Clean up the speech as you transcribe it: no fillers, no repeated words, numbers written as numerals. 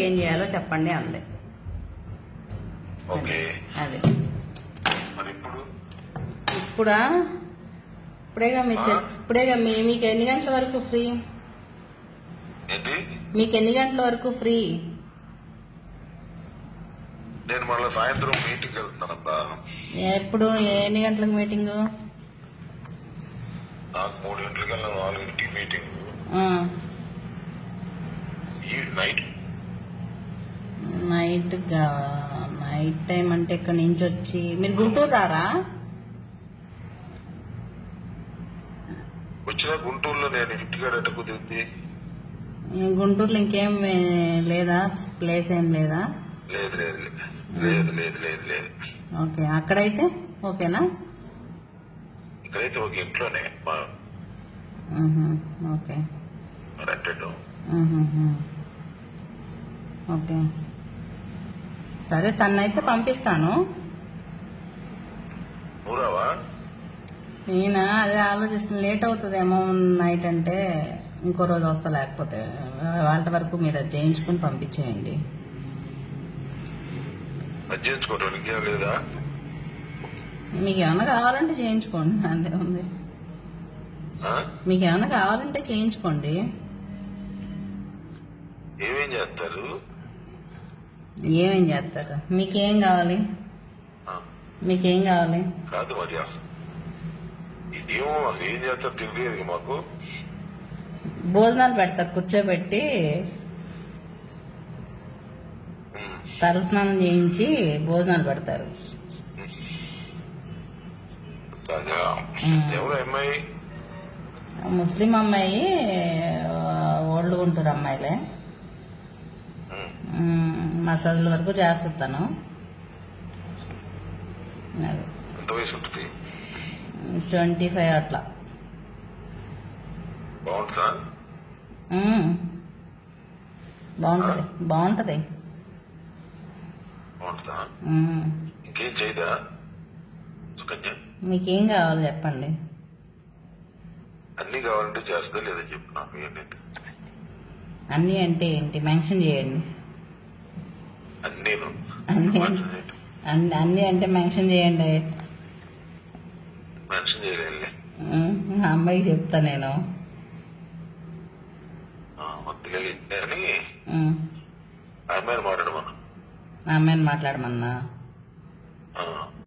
ఏం చేయాలో చెప్పండి అంది. ఓకే అది మరి ఇప్పుడు ఇప్పుడా ఇప్పుడేగా మీకు ఎన్ని గంటల వరకు ఫ్రీ? ఏంటి? మీకు ఎన్ని గంటల వరకు ఫ్రీ? నేను మళ్ళీ సాయంత్రం మీటింగ్ వెళ్తున్నానబ్బా. ఎప్పుడు ఎన్ని గంటలకు మీటింగ్? నాకు 3 గంటలకి వెళ్ళిన 4 గంటలకి మీటింగ్. నైట్ నైట్ టైం అంటే ఇక్కడ నుంచి వచ్చి మీరు గుంటూరు రారా? వచ్చిన గుంటూరులో నేను ఇంటికాడ ఎట్ట కుదిరింది? గుంటూరులో ఇంకేం లేదా? ప్లేస్ ఏం లేదా? లేదు లేదు లేదు లేదు లేదు లేదు. ఓకే, అక్కడైతే ఓకేనా? ఇక్కడైతే ఒక ఇంట్లోనే మా ఓకే రెంటెడ్. ఓకే సరే, తన్నైతే పంపిస్తాను. ఊరావా? నేనా అదే ఆలోచిస్తున్నా, లేట్ అవుతుందేమో నైట్ అంటే. ఇంకో రోజు వస్తా, లేకపోతే వాళ్ళ వరకు మీరు అది చేయించుకుని పంపించేయండి. అది చేయించుకోవటం ఇంకేం లేదా? మీకు ఏమైనా కావాలంటే చేయించుకోండి, అంతే ఉంది. మీకు ఏమైనా కావాలంటే చేయించుకోండి. ఏమేం చేస్తారు? ఏమేం చేస్తారు? మీకేం కావాలి? మీకేం కావాలి? కాదు మరి ఏమో అసలు ఏం చేస్తారు తెలియదు మాకు. భోజనాలు పెడతారు, కూర్చోబెట్టి తలస్నానం చేయించి భోజనాలు పెడతారు. ఎవరు అమ్మాయి? ముస్లిం అమ్మాయి, ఓల్డ్ గుంటూరు అమ్మాయిలే. మసాజుల వరకు చేస్తాను. ఎంత వయసు ఉంటుంది? 25 అట్లా. బాగుంటుందా? బాగుంటది బాగుంటది. బాగుంటుందా? ఇంకేం చేయదా సుకన్య? మీకేం కావాలి చెప్పండి. అన్ని కావాలంటే చేస్తుందా లేదా చెప్పు నాకు. ఏంటి అన్ని అంటే ఏంటి? మెన్షన్ చేయండి. అన్ని అంటే మెన్షన్ చేయండి. మెన్షన్ చేయలేదు. అమ్మాయికి చెప్తా నేను. అని అమ్మాయిని మాట్లాడమన్నా. అమ్మాయిని మాట్లాడమన్నా?